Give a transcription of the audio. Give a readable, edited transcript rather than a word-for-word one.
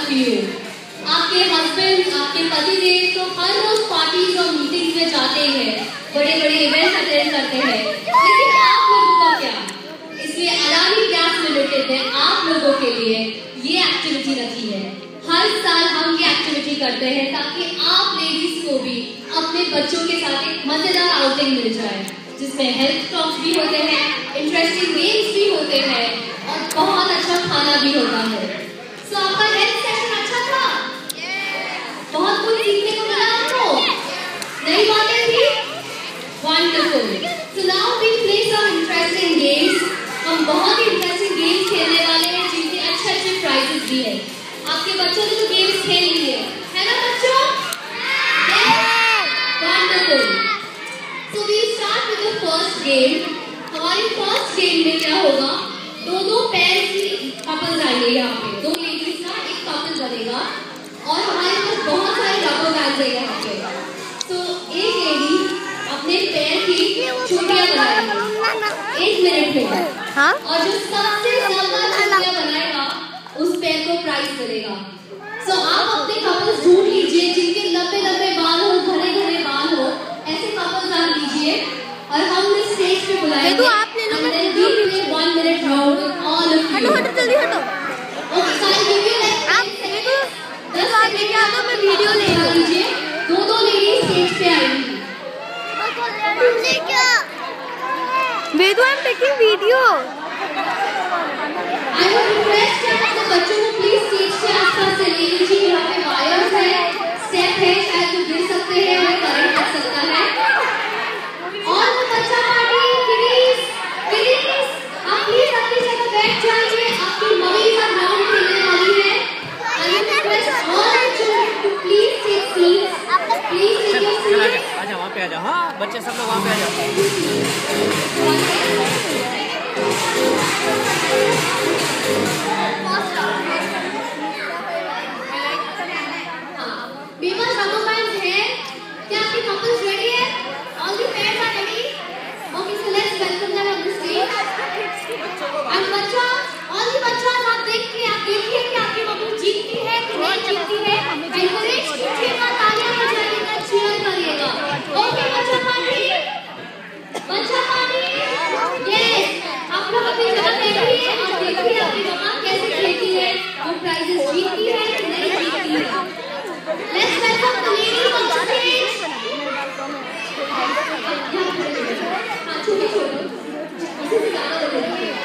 Of you. आपके husband, आपके पतिदेव तो हर रोज पार्टीज और मीटिंग्स में जाते हैं, बड़े बड़े इवेंट्स अटेंड करते हैं, लेकिन आप लोगों का क्या? इसलिए अडानी गैस लिमिटेड ने आप लोगों के लिए ये एक्टिविटी रखी है। हर साल हम ये एक्टिविटी करते हैं ताकि आप लेडीज को भी अपने बच्चों के साथ एक मजेदार आउटिंग मिल जाए, जिसमें हेल्थ टॉक्स भी होते हैं, इंटरेस्टिंग गेम्स भी होते हैं और बहुत अच्छा खाना भी होता है। सो आपका हेल्थ सेशन अच्छा था? बहुत कुछ सीखने को मिला आपको? नई बातें थी? Wonderful. So now we play some interesting games. हम बहुत ही इंटरेस्टिंग गेम्स खेलने वाले हैं जिनके अच्छे प्राइजेस भी है। आपके बच्चों ने तो गेम्स खेल लिए है ना बच्चों? Wonderful. So we start with the first game. हमारी फर्स्ट गेम में क्या होगा, दो पैर की कपल्स आएंगे, यहाँ पे दो लेडीज का एक कपल बनेगा और हमारे पास बहुत सारे रबर बैंड्स है यहाँ पे। तो एक लेडी अपने पैर की चूड़ियां बनाएगी 1 मिनट में, हाँ? और जो सबसे ज्यादा चूड़ियां बनाएगा उस पैर को प्राइज मिलेगा। सो आप अपने कपल्स ढूंढ लीजिए जिनके लंबे लंबे बाल हो, घने घने बाल हो, ऐसे कपल्स आप लीजिए और हम इस स्टेज पे बुलाएंगे। तो आप ले लो, and then we play 1 minute round with all of you. हटो जल्दी हटो। Okay, so I'll give you like आप देखो 10 सेकंड के अंदर मैं वीडियो ले लीजिए। दो लेडीज स्टेज पे आएंगी। वेदू I am taking video. I would request कि आप अपने बच्चों को प्लीज स्टेज के आसपास से ले लीजिए। यहाँ पे वायर्स है, स्टेप है, शायद वो गिर सकते हैं, हमें करंट लग सकता है। और वो बच्चा पार्टी प्लीज आप प्लीज अपनी जगह बैठ जाइए। आपकी मम्मी का राउंड खेलने वाली है। I would request all the children to please take seats. Please take your seats. आजा वहाँ पे आजा। हाँ बच्चे सब लोग वहाँ पे आजा। मेरे पास रबर बैंड्स है। क्या आपके कपल्स रेडी है? All the pairs are ready? Okay, so let's welcome them on the stage. And बच्चा, all the बच्चों आप देखिए कि आपकी मम्मी जीतती है कि नहीं जीतती है। Encourage कीजिएगा, तालियां बजाइएगा, cheer करिएगा। Okay, बच्चा पार्टी, yes, आप लोग अपनी जगह बैठिए और देखिए आपकी मम्मा कैसे खेलती है, वो प्राइजेस जीतती है कि नहीं जीतती है। Let's welcome the ladies on stage. हाँ छोटे इसी से ज़्यादा हो रही है।